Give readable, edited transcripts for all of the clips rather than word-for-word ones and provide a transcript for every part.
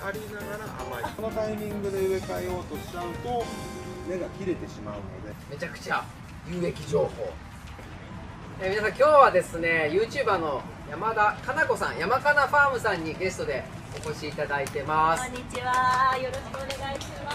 ありながら甘い。このタイミングで植え替えようとしちゃうと根が切れてしまうので。 めちゃくちゃ有益情報。皆さん今日はですね YouTuber の山田かな子さん、山かなファームさんにゲストでお越しいただいてます。 こんにちは、よろしくお願いします。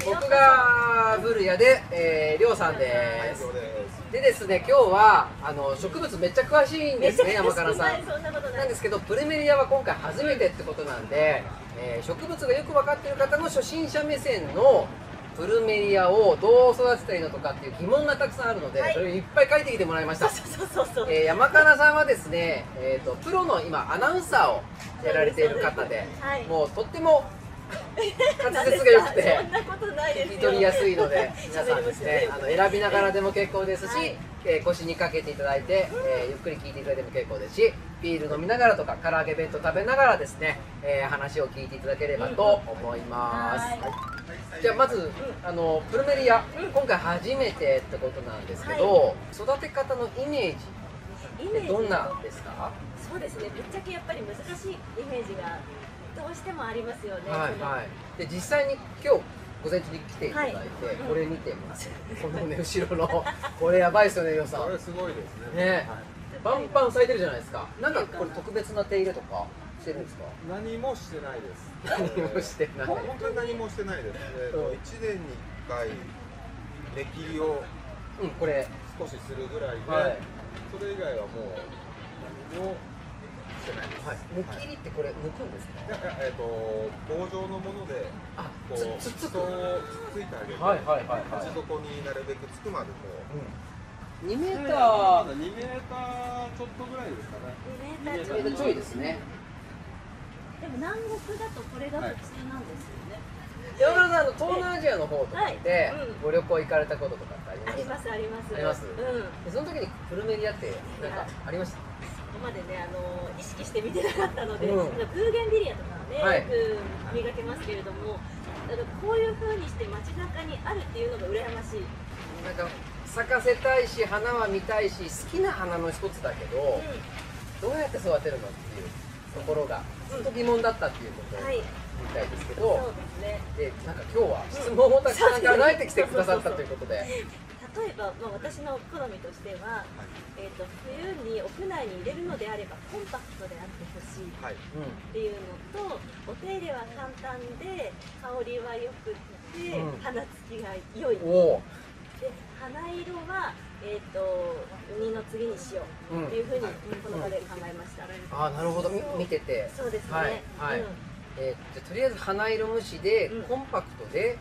僕がブルヤで、りょうさんです。でですね、今日は植物めっちゃ詳しいんですね、山かなさん。なんですけど、プルメリアは今回初めてってことなんで、植物がよく分かっている方の初心者目線のプルメリアをどう育てたらいいのとかっていう疑問がたくさんあるので、それをいっぱい書いてきてもらいました。山かなさんはですね、プロの今アナウンサーをやられている方で、もうとっても滑舌が良くて聞き取りやすいので、皆さんですね選びながらでも結構ですし、腰にかけていただいて、ゆっくり聞いていただいても結構ですし、ビール飲みながらとか唐揚げ弁当食べながらですね、話を聞いていただければと思います。じゃあまずプルメリア今回初めてってことなんですけど、育て方のイメージどんなですか？ そうですね、ぶっちゃけやっぱり難しいイメージがどうしてもありますよね。 で実際に今日午前中に来ていただいて、これ見てます。このね後ろのこれやばいですよね、よさん。 これすごいですね。 バンバン咲いてるじゃないですか。なんかこれ特別な手入れとかしてるんですか？ 何もしてないです。 何もしてない。 本当に何もしてないです。1年に1回根切りをこれ少しするぐらいで、それ以外はもう何もしてないです。 根切りってこれ抜くんですか？ 棒状のものでこうつっつくついてあげて、鉢底になるべくつくまでこう。 2メーター 2メーターちょっとぐらいですかね。 2メーターちょいですね。 でも南国だとこれが普通なんですよね。 山田さん東南アジアの方とかでご旅行行かれたこととかってあります？ あります。 あります。その時にプルメリアってなんかありました？ ここまでね意識して見てなかったので、ブーゲンビリアとかねよく見かけますけれども、こういう風にして街中にあるっていうのが羨ましい。 なんか咲かせたいし花は見たいし好きな花の一つだけど、どうやって育てるのっていうところがずっと疑問だったっていうことみたいですけど、でなんか今日は質問をたくさん考えてきてくださったということで。 例えば、私の好みとしては、冬に屋内に入れるのであればコンパクトであってほしいっていうのと、お手入れは簡単で香りはよくて、花つきが良い。で花色は、2の次にしようっていうふうにこの場で考えました。 なるほど、見てて。 そうですね。 じゃとりあえず花色無視で、コンパクトで、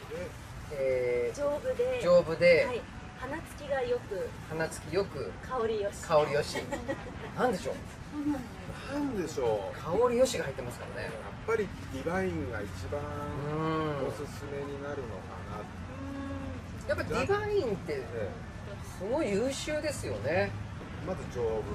丈夫で、 花つきがよく、香りよし。 なんでしょう。 なんでしょう。 香りよしが入ってますからね。 やっぱりディバインが一番おすすめになるのかな。 やっぱディバインってすごい優秀ですよね。 まず丈夫、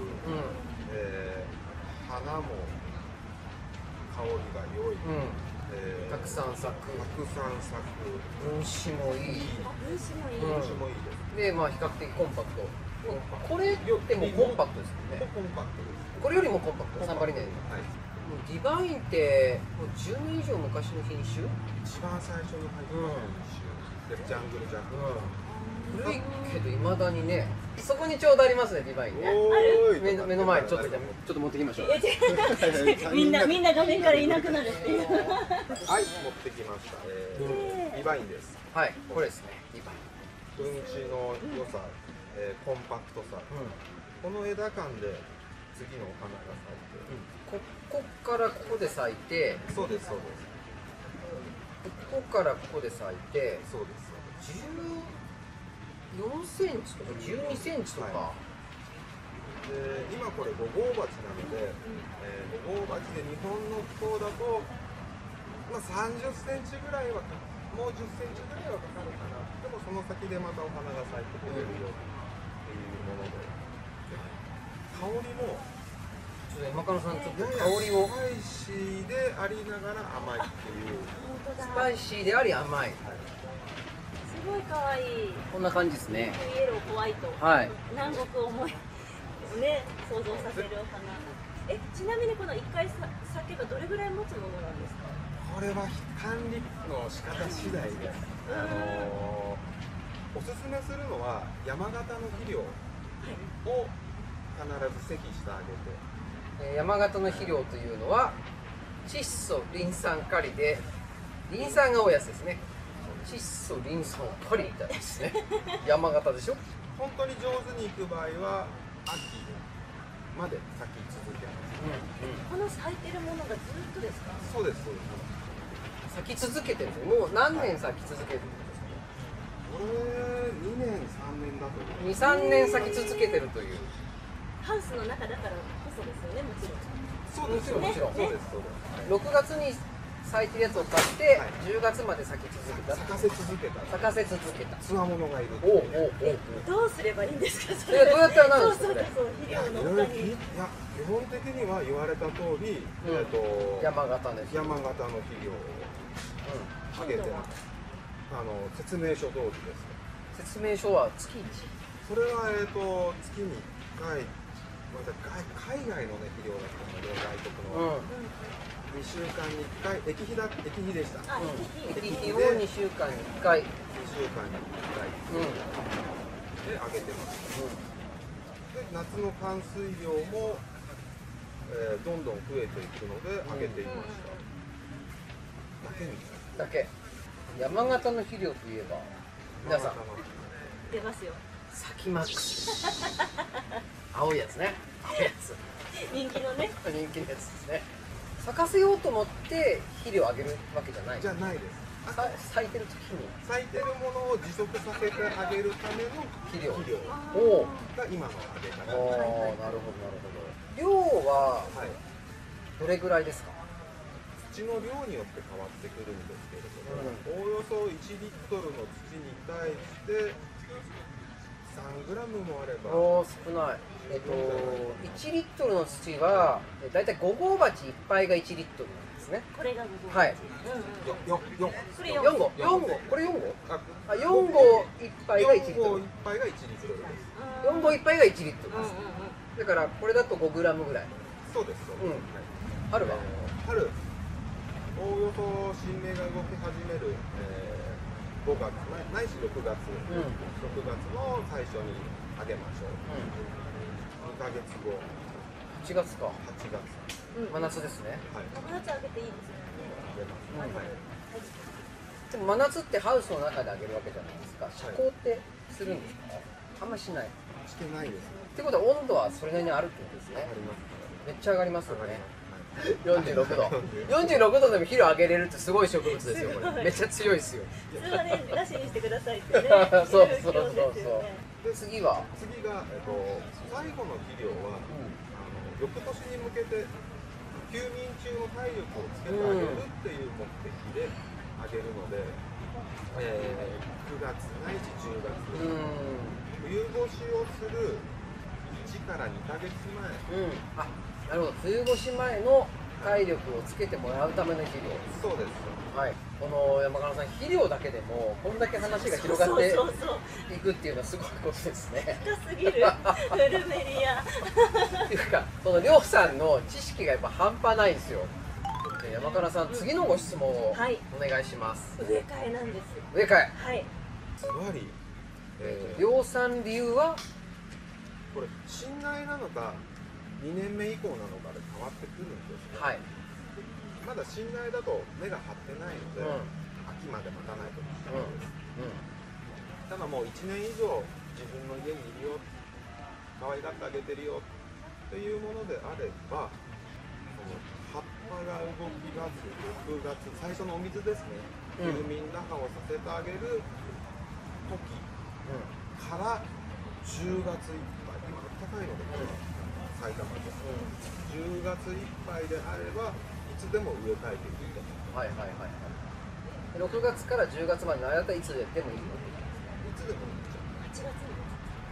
花も香りが良い、たくさん咲く、分子もいい、でまあ比較的コンパクト。これってもコンパクトですよね。これよりもコンパクト、サンバリネ。ディバインってもう10年以上昔の品種？ 一番最初に入った品種でジャングルジャック。 古いけど未だにね、そこにちょうどありますね、ディバインね。目の前にちょっと持ってきましょう。 みんな画面からいなくなるっていう。 はい、持ってきました。ディバインです。 はい、これですね、ディバイン。 分子の良さ、コンパクトさ、この枝間で次のお花が咲いて、 ここからここで咲いて、 そうです。ここからここで咲いて、 そうです。 14センチとか12センチとか。 今これ5号鉢なので、5号鉢で日本の気候だと、30センチぐらいはもう10センチぐらいはかかるかな。でもその先でまたお花が咲いてくれるよっていうもので、香りも山かなさんちょっと香りを。 スパイシーでありながら甘いっていう。 スパイシーであり甘い。 すごい可愛い。 こんな感じですね。 イエローホワイト。南国思いね、想像させるお花。ちなみにこの1回咲けばどれぐらい持つものなんですか？ これは管理の仕方次第です。おすすめするのは山形の肥料を必ず適してあげて、 山形の肥料というのは窒素リン酸カリで、リン酸が多いやつですね。窒素リン酸カリみたいですね。山形でしょ。 本当に上手にいく場合は秋まで咲き続けます。 この咲いてるものがずっとですか？ そうですそうです。 咲き続けてるんですよ。もう何年咲き続けてるんですか？ これ2年3年だと思う。 2、3年咲き続けてるという。 ハウスの中だからこそですよね、もちろん。 そうですよ、もちろん。そうですそうです。 6月に咲いてるやつを買って、10月まで咲き続けた。 咲かせ続けた。 咲かせ続けた。 つわものがいる。 どうすればいいんですか？それどうやったらなるんですか？ 肥料の他に。 いや、基本的には言われた通り、 山形の肥料をあげてます。説明書通りです。 説明書は月1。 それは月に1回。海外のね肥料だったので、外国の。2週間に1回、液肥でした。 液肥を2週間に1回。 2週間に1回。で、あげてます。で、夏の灌水量も、どんどん増えていくので、あげていました。 だけ。山形の肥料といえば、皆さん。 出ますよ。 サキマックス。青いやつね。青いやつ。 人気のね。 人気のやつですね。咲かせようと思って肥料をあげるわけじゃない。 じゃないです。 咲いてる時に咲いてるものを持続させてあげるための肥料が今のあげ方。 なるほどなるほど。量はどれぐらいですか？ 土の量によって変わってくるんですけれども、おおよそ1リットルの土に対して3グラムもあれば。 少ない。1リットルの土はだいたい5号鉢1杯が1リットルなんですね。 これが5号はい。4号。これ4号？4号1杯が1リットル。 4号1杯が1リットルです。 4号1杯が1リットルです。だからこれだと5グラムぐらい。 そうです。 春は春、おおよそ新芽が動き始める5月ないし6月、6月の最初にあげましょう。2ヶ月後。 8月か。 8月。 真夏ですね。 真夏あげていいですよね。 でも真夏ってハウスの中であげるわけじゃないですか。遮光ってするんですか？あんまりしない。 してないです。 ってことは温度はそれなりにあるってことですね。めっちゃ上がりますよね。46度。46度でも肥料あげれるってすごい植物ですよ。これめっちゃ強いですよ。 普通はね、なしにしてくださいってね。 そう。次が最後の肥料は翌年に向けて休眠中の体力をつけてあげるっていう目的であげるので、9月ないし10月、冬越しをする1から2ヶ月前。 なるほど。冬越し前の体力をつけてもらうための肥料。 そうです。 はい。この山川さん、肥料だけでもこんだけ話が広がっていくっていうのはすごいことですね。 深すぎるフルメリア。 っていうか、そのりょうさんの知識がやっぱ半端ないんですよ。山川さん、次のご質問をお願いします。 植え替えなんです。 植え替え。 はい。 つまり量産理由はこれ新苗なのか2年目以降なのかで変わってくるんですね。まだ新苗だと根が張ってないので、秋まで待たないといけないです。ただもう1年以上自分の家にいるよ、可愛がってあげてるよっていうものであれば、葉っぱが動き出す6月、最初のお水ですね、休眠打破をさせてあげる時から10月いっぱい、今暖かいので、埼玉で10月いっぱいであればいつでも植え替えていいと思います。 6月から10月までの間いつでもいいの？ いつでもいいんじゃない。 8月に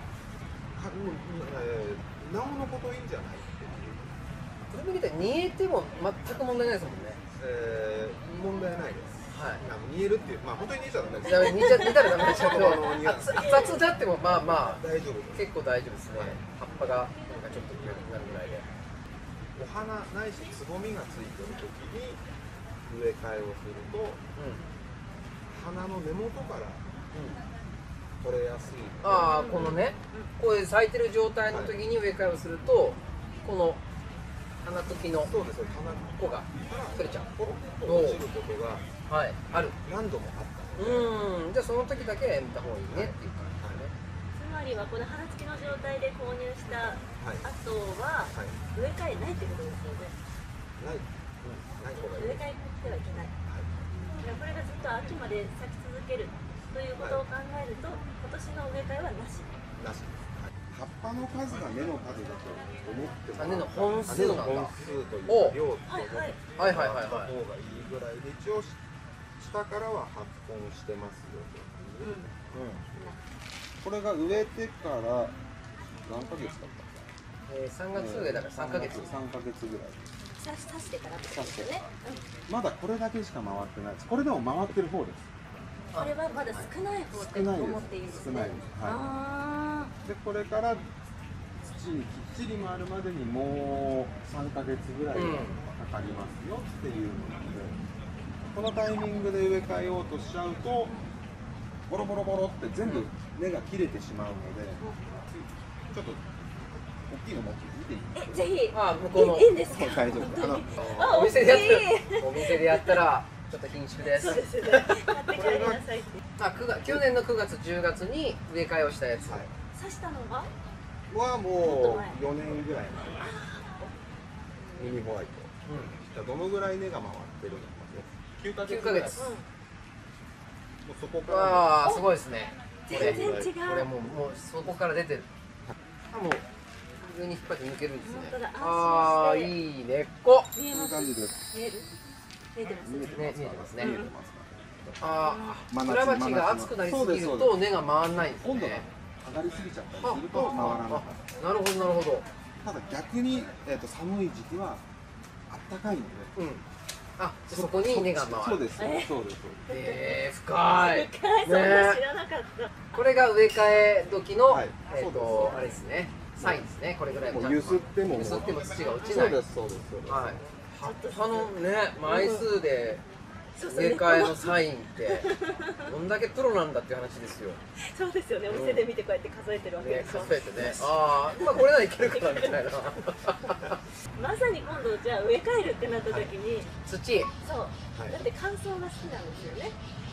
なおのこといいんじゃないっていう。 それ見て煮えても全く問題ないですもんね。 問題ないです。煮えるっていう、まあ本当に煮えちゃダメです。 煮たらダメですけど、熱々であってもまあまあ大丈夫です。 結構大丈夫ですね。葉っぱがなんかちょっと黒くなるぐらいで。 お花ないしつぼみがついてる時に植植え替えをすると、花の根元から取れやすい。 ああ、このね、これ咲いてる状態の時に植え替えをすると、この花時のそうですよ、花子が取れちゃう。 ポロッと落ちることがはい、ある。 何度もあった。 じゃあその時だけやめた方がいいねっていう感じね。 つまりはこの花付きの状態で購入した後は植え替えないってことですよね。 ない方がいい。 植え替えてはいけない。これがずっと秋まで咲き続けるということを考えると、今年の植え替えはなし。 なしです。葉っぱの数が根の数だと思っても、 根の本数なんだ。 本数というか量とはいはいはいはいはい。方がいいぐらいで、一応下からは発根してますよという。これが植えてから何ヶ月経った ？3月上だから3ヶ月。 3ヶ月ぐらい。 刺してからってことですよね。 まだこれだけしか回ってないです。これでも回ってる方です。 これはまだ少ない方って思っていいんですね。 少ないです。はい。でこれから土にきっちり回るまでにもう3ヶ月ぐらいかかりますよっていうのなので、このタイミングで植え替えようとしちゃうとボロボロボロって全部根が切れてしまうので、ちょっと大きいの持って見ていいですか？ ぜひ。 向こうの。 いいんですか？ 大丈夫。 お店でやったらちょっと緊縮です。 そうですね。買って帰りなさいって。 去年の9月10月に植え替えをしたやつ。 刺したのが？ はもう4年ぐらい前。ミニホワイト。どのぐらい根が回ってるのかね。9ヶ月。もうそこから。 ああ、すごいですね。 全然違う。 これもうそこから出てる。もう上に引っ張って抜けるんですね。ああ、いい根っこ。 見えます。 感じです。 見える？見えてますね。 見えてますね。 ああ、プラバチが熱くなりすぎると根が回らないんですね。 温度が上がりすぎちゃったりすると回らなかった。 なるほどなるほど。 ただ逆に寒い時期は暖かいので。 あ、そこに根が回る。 そうです。そうです。 深い。 そんな知らなかった。 これが植え替え時のあれですね。サインですね。これぐらいゆすっても土が落ちない。 そうです。 はい。葉っぱのね枚数で植え替えのサインってどんだけプロなんだっていう話ですよ。 そうですよね。お店で見てこうやって数えてるわけですよ。 数えてね。ああ、これならいけるかなみたいな。 まさに今度じゃあ植え替えるってなった時に土。 そう。だって乾燥が好きなんですよね。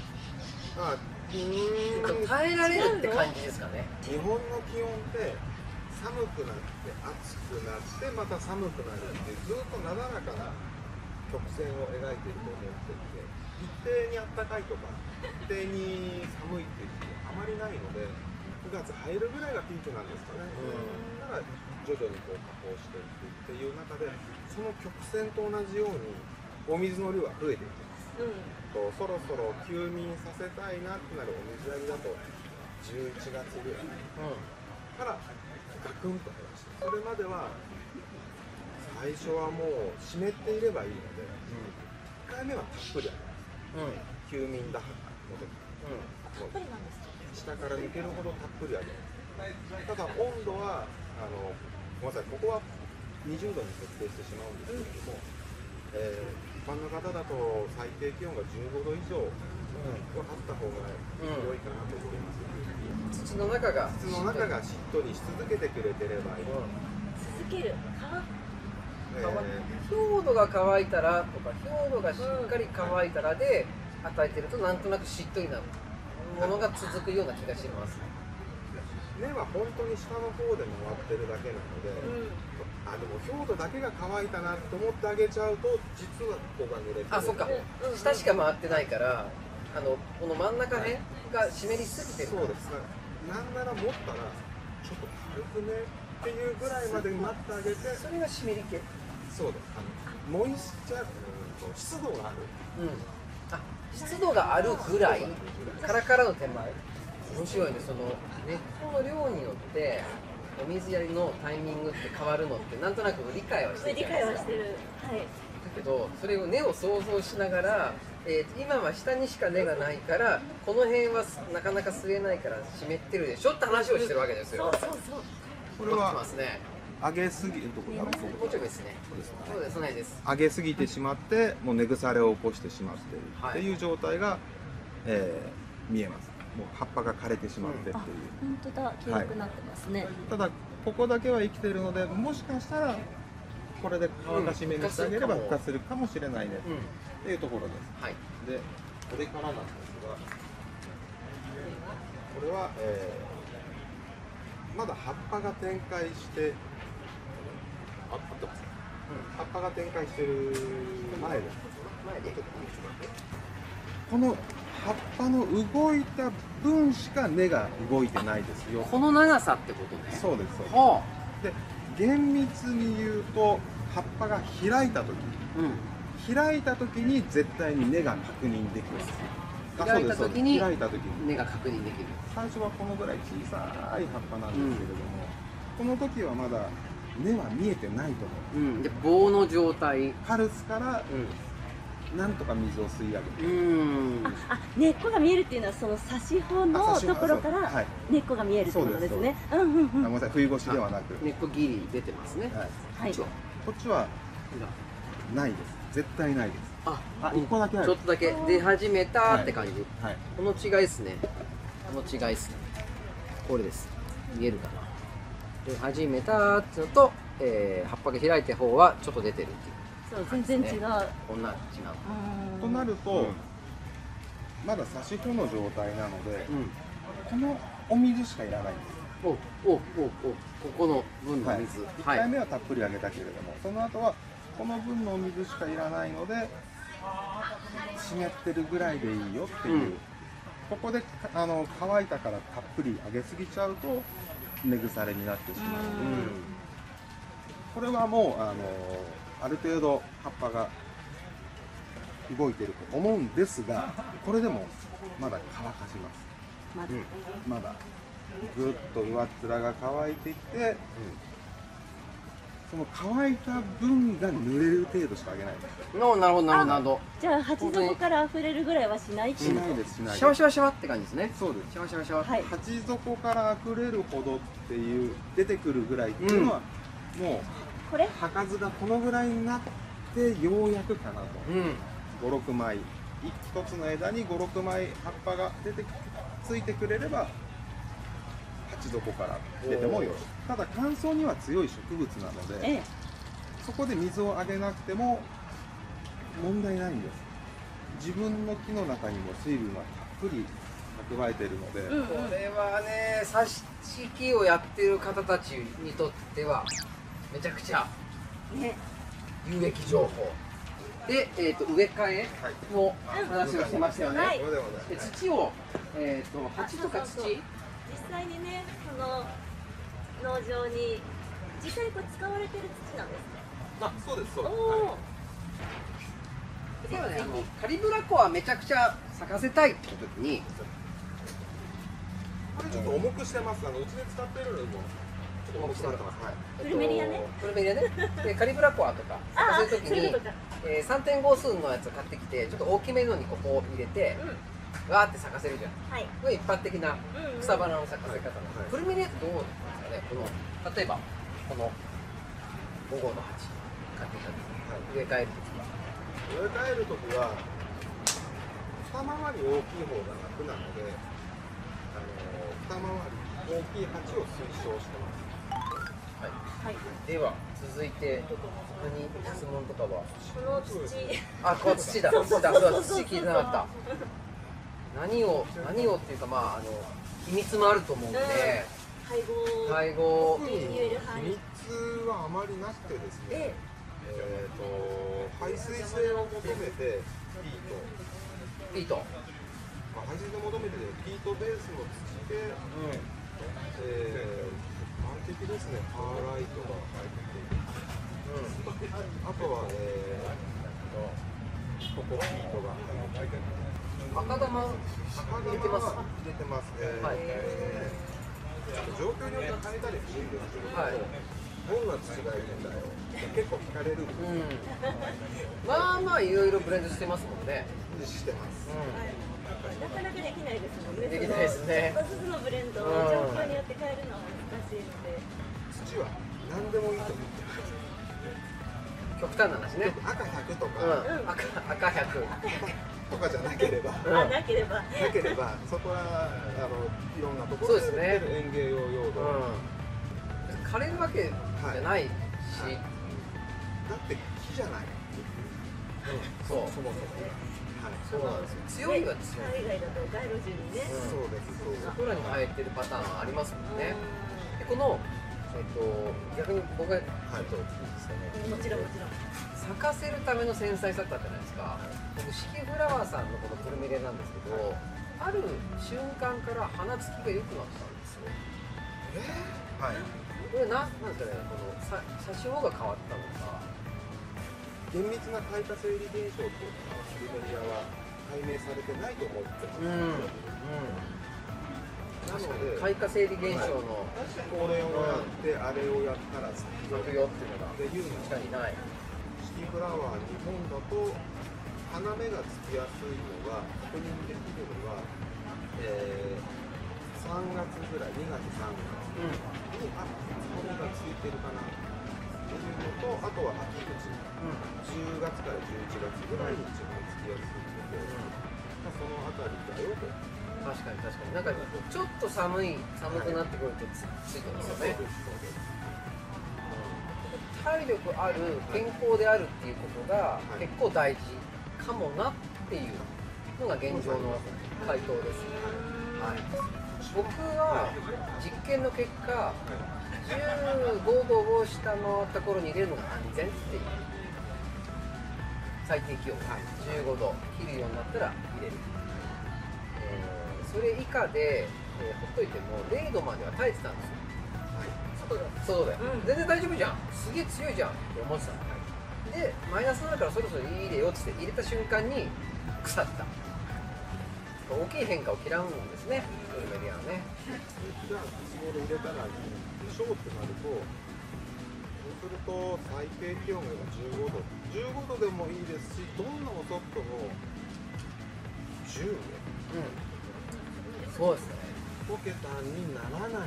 耐えられるって感じですかね。 日本の気温って寒くなって暑くなってまた寒くなるってずっとなだらかな曲線を描いていると思っていて、一定に暖かいとか一定に寒いっていう日あまりないので、9月入るぐらいがピークなんですかね。だから徐々にこう下降していくっていう中で、その曲線と同じようにお水の量が増えていきます。そろそろ休眠させたいなってなるお水やりだと11月ぐらいからガクンと減らして、それまでは最初はもう湿っていればいいので、1回目はたっぷりあります。休眠打破の時、 たっぷりなんですか？ 下から抜けるほどたっぷりあります。ただ温度はごめんなさい、ここは20度に設定してしまうんですけれども、一般の方だと最低気温が15度以上はあった方が良いかなと思います。 土の中がしっとりし続けてくれてればいい。 続ける。 表土が乾いたらとか表土がしっかり乾いたらで与えてるとなんとなくしっとりなものが続くような気がします。 根は本当に下の方で回ってるだけなので、でも表土だけが乾いたなと思ってあげちゃうと実はここが濡れてる。 あ、そっか。下しか回ってないからこの真ん中辺が湿りすぎてる。 そうです。なんなら持ったらちょっと軽くねっていうぐらいまで待ってあげて、 それが湿り気。 そうです。モイスチャー、湿度がある。 湿度があるぐらい。カラカラの手前。面白いね。その根っこの量によってお水やりのタイミングって変わるのってなんとなく理解はしてるじゃないですか。 理解はしてる。はい。 だけどそれを根を想像しながら。今は下にしか根がないからこの辺はなかなか吸えないから湿ってるでしょって話をしてるわけですよ。 そう。 これはますね。 上げすぎるところもうちょいですね。そうです、そうです。 上げすぎてしまってもう根腐れを起こしてしまっているっていう状態が、見えます。もう葉っぱが枯れてしまってっていう。 本当だ、黄色くなってますね。 ただここだけは生きているので、もしかしたらこれで乾かし目にしてあげれば復活するかもしれないねっていうところです。はい。で、これからなんですが、これは、まだ葉っぱが展開して合ってます。葉っぱが展開してる前です。この葉っぱの動いた分しか根が動いてないですよ。 この長さってことね。 そうです。そうです。で、厳密に言うと葉っぱが開いた時、開いた時に絶対に根が確認できます。 開いた時に根が確認できる。最初はこのぐらい小さい葉っぱなんですけれども、この時はまだ根は見えてないと思う。 で、棒の状態。 カルスから、なんとか水を吸い上げる。 根っこが見えるっていうのはその差し穂のところから根っこが見えるってことですね。ごめんなさい、冬越しではなく。 根っこギリ出てますね。 はい。 こっちはないです。絶対ないです。1個だけある。 ちょっとだけ出始めたって感じ。この違いですね。この違いですね。これです。見えるかな。出始めたっていうのと、葉っぱが開いた方はちょっと出てるっていう。 そう、全然違う。 こんな違う。 となると、まだ差し穂の状態なので、このお水しかいらないんです。 ここの分の水。 1回目はたっぷりあげたけれども、その後はこの分のお水しかいらないので、湿ってるぐらいでいいよっていう。ここで乾いたからたっぷりあげすぎちゃうと根腐れになってしまう。これはもうある程度葉っぱが動いていると思うんですが、これでもまだ乾かします。まだぐっと上っ面が乾いてきて、その乾いた分が濡れる程度しかあげないです。 なるほど、なるほど。 じゃあ鉢底から溢れるぐらいはしないっていう。 しないです、しないです。 シャワシャワシャワって感じですね。 そうです。 シャワシャワシャワ。 鉢底から溢れるほどっていう出てくるぐらいっていうのは、もう葉数がこのぐらいになってようやくかなと。5、6枚、一つの枝に5、6枚葉っぱがついてくれれば鉢底から出てもよし。ただ乾燥には強い植物なので、そこで水をあげなくても問題ないんです。自分の木の中にも水分はたっぷり蓄えているので、 これはね、挿し木をやってる方たちにとってはめちゃくちゃ有益情報で、植え替えの話をしてましたよね。土を、鉢とか土、 実際にね、その農場に実際にこれ使われてる土なんですね。 そうです、そうです。 ではね、カリブラコアめちゃくちゃ咲かせたいって時に、 これちょっと重くしてます。うちで使ってるのにもちょっと重くなってます。 プルメリアね。 プルメリアね。でカリブラコアとか咲かせる時に、3.5数のやつを買ってきて、ちょっと大きめのにここを入れて、わーって咲かせるじゃん。これ一般的な草花の咲かせ方なんです。プルメリアってどうなんですかね。例えばこの5号の鉢買ってきた時、植え替える時は。 植え替えるときは二回り大きい方が楽なので、二回り大きい鉢を推奨してます。 では続いて他に質問とかは。 この土、 この土だ。土聞いてなかった。何をっていうか秘密もあると思うんで。配合。 秘密はあまりなくてですね。排水性を求めてピート、排水性を求めてピートベースの土で、完璧ですね。パーライトが入っている、あとは、ココピートが入っている。 赤玉入れてます。 入れてます。状況によって変えたりするんですけど、どんな土がいいんだよ結構聞かれるんです。 いろいろブレンドしてますもんね。 してます。 なかなかできないですもんね。 できないですね。 一つずつのブレンドを状況によって変えるのは難しいので。 土は何でもいいと思ってます。 極端な話ね。 赤100とか、 赤100 とかじゃなければ、 なければそこはいろんなところで売ってる園芸用用土、 枯れるわけじゃないし、 だって木じゃない。 そう、 そもそも。 そうなんですよ。強いは強い。 海外だと街路樹にね。 そうです。 そこらに生えてるパターンありますもんね。でこの逆に僕がちょっといいですかね。 もちろんもちろん。 咲かせるための繊細さってあったじゃないですか。僕四季フラワーさんのこのプルミレなんですけど、ある瞬間から花つきが良くなったんですよ。 はい。 これなんですかね、この写真方が変わったのか。 厳密な開花生理現象っていうのはプルメリアは解明されてないと思ってます。なので開花生理現象のこれをやってあれをやったら咲くよっていうのが確かにない。 四季フラワー日本だと花芽がつきやすいのが確認できるのは、3月ぐらい、2月3月に花芽がついてるかなっていうのと、あとは秋口、10月から11月ぐらいに一番つきやすいので、そのあたりだよと。 確かになんかちょっと寒くなってくるとついてますよね。体力ある、健康であるっていうことが結構大事かもなっていうのが現状の回答です。僕は実験の結果、15度を下回った頃に入れるのが安全っていう最低気温が15度切るようになったら入れる。それ以下で、ほっといても0度までは耐えてたんですよ。そうだよ、全然大丈夫じゃん、すげえ強いじゃんって思ってたので、マイナスになるからそろそろ入れよって入れた瞬間に腐った。大きい変化を嫌うんですね、プルメリアはね。 じゃあいつ頃入れたらいいでしょうってなると、そうすると最低気温が15度15度でもいいですし、どんな遅くとも10度、 そうですね。 1桁にならない。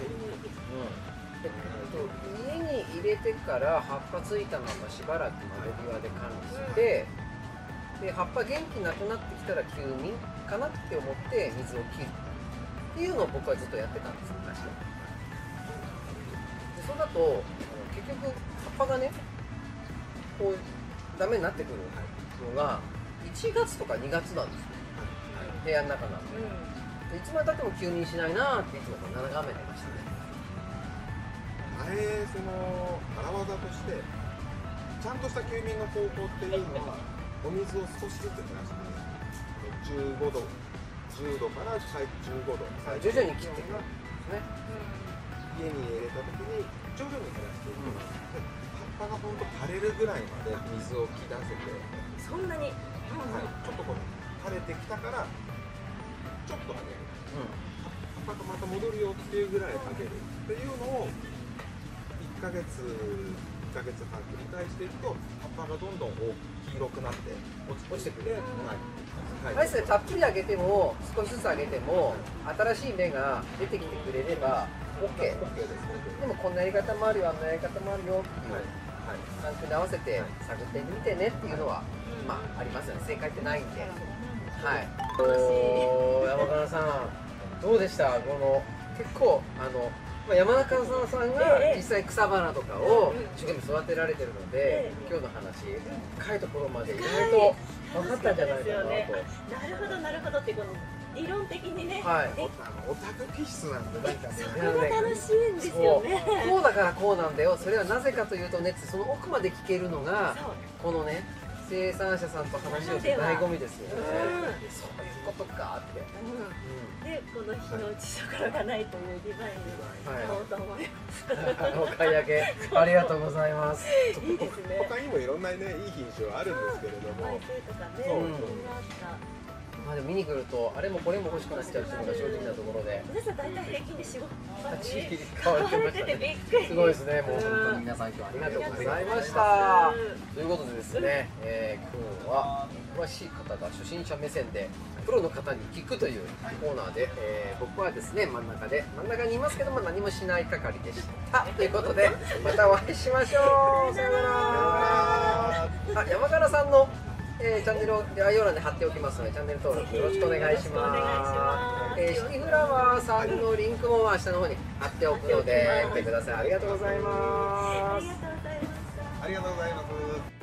家に入れてから葉っぱついたまましばらく窓際で管理して、で葉っぱ元気なくなってきたら休眠かなって思って水を切るっていうのを僕はずっとやってたんですよ、昔は。でそうだと結局葉っぱがねこうダメになってくるのが1月とか2月なんですよ、部屋の中なんで。いつまでたっても休眠しないなっていつも眺めてましたね。 前その荒技としてちゃんとした休眠の方法っていうのはお水を少しずつ減らして15度10度から15度徐々に切っていくんですね。 家に入れた時に徐々に減らしていく、葉っぱが本当枯れるぐらいまで水を切らせて、 そんなに、 ちょっとこう枯れてきたからちょっと上げる、葉っぱがまた戻るよっていうぐらい上げるっていうのを1ヶ月半繰り返していくと葉っぱがどんどん黄色くなって落ちてくる。 たっぷりあげても少しずつあげても新しい芽が出てきてくれれば OK ですね。でもこんなやり方もあるよ、あんなやり方もあるよっていう環境に合わせて探ってみてねっていうのはまあありますよね。正解ってないんで。はい。山川さんどうでした？この結構山中さんが実際草花とかを一生懸命育てられてるので、今日の話深いところまで意外と分かったんじゃないかなと。 なるほどってこの理論的にね。 オタク気質なんでなんかね。 そこが楽しいんですよね。 こうだからこうなんだよ。それはなぜかというとね、その奥まで聞けるのがこのね。生産者さんと話をする醍醐味ですよね。そういうことかって。 で、この日の打ちどころがないというデザインに買おうと思います。 お買い上げありがとうございます。 いいですね。 他にもいろんなねいい品種はあるんですけれども。 とかね、いろいろあった。 まあでも見に来るとあれもこれも欲しくなっちゃうっていうのが正直なところで、 皆さん大体平均で4、5 買われてましたね。すごいですね。もう本当に皆さん今日はありがとうございました。ということでですね、今日は詳しい方が初心者目線でプロの方に聞くというコーナーで、僕はですね真ん中にいますけども何もしない係でしたということで、またお会いしましょう。さよなら。山からさんのチャンネルを概要欄で貼っておきますので、チャンネル登録よろしくお願いします。シティフラワーさんのリンクも下の方に貼っておくので見てください。ありがとうございます。 ありがとうございます。